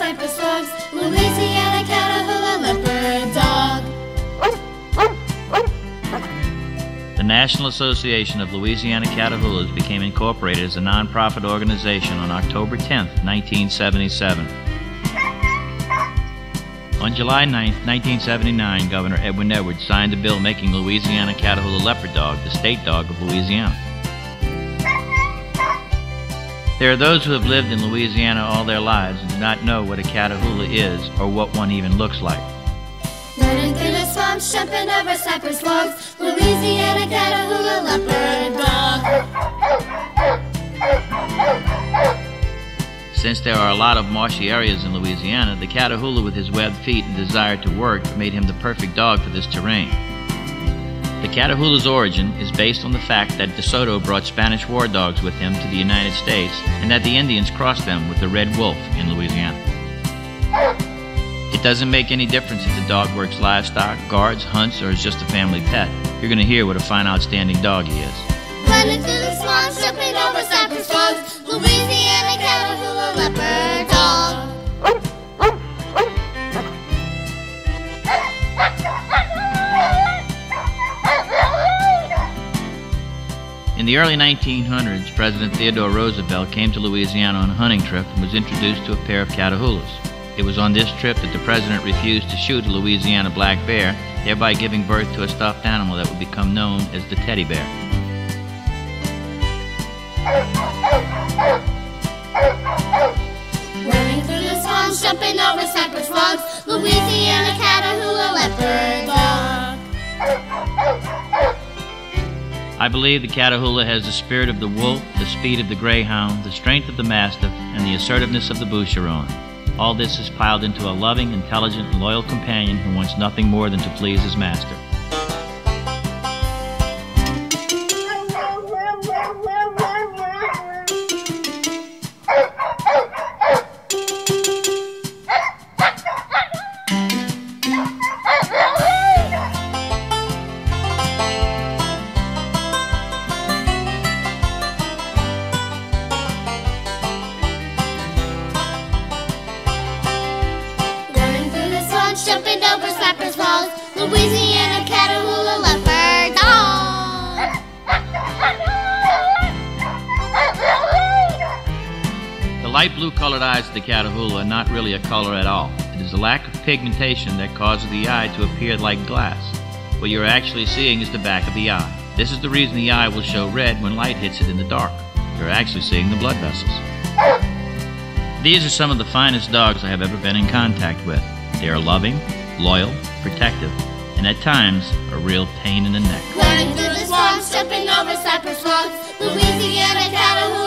cypress frogs, Louisiana Catahoula Leopard dog. The National Association of Louisiana Catahoulas became incorporated as a non-profit organization on October 10, 1977. On July 9, 1979, Governor Edwin Edwards signed a bill making Louisiana Catahoula Leopard dog the state dog of Louisiana. There are those who have lived in Louisiana all their lives and do not know what a Catahoula is or what one even looks like. Running through the swamps, jumping over cypress logs, Louisiana Catahoula Leopard dog. Since there are a lot of marshy areas in Louisiana, the Catahoula with his webbed feet and desire to work made him the perfect dog for this terrain. The Catahoula's origin is based on the fact that De Soto brought Spanish war dogs with him to the United States and that the Indians crossed them with the red wolf in Louisiana. It doesn't make any difference if the dog works livestock, guards, hunts, or is just a family pet. You're going to hear what a fine, outstanding dog he is. Running through the swamps, jumping over cypress frogs, Louisiana Catahoula Leopard dog. In the early 1900s, President Theodore Roosevelt came to Louisiana on a hunting trip and was introduced to a pair of Catahoulas. It was on this trip that the president refused to shoot a Louisiana black bear, thereby giving birth to a stuffed animal that would become known as the teddy bear. Running through the swamps, jumping over cypress logs, Louisiana Catahoula Leopard dog. I believe the Catahoula has the spirit of the wolf, the speed of the greyhound, the strength of the mastiff, and the assertiveness of the boucheron. All this is piled into a loving, intelligent, and loyal companion who wants nothing more than to please his master. Jumping over cypress logs, Louisiana Catahoula Leopard dog. The light blue colored eyes of the Catahoula are not really a color at all. It is a lack of pigmentation that causes the eye to appear like glass. What you're actually seeing is the back of the eye. This is the reason the eye will show red when light hits it in the dark. You're actually seeing the blood vessels. These are some of the finest dogs I have ever been in contact with. They are loving, loyal, protective, and at times a real pain in the neck. Running through the swamps, jumping over cypress logs, Louisiana Catahoula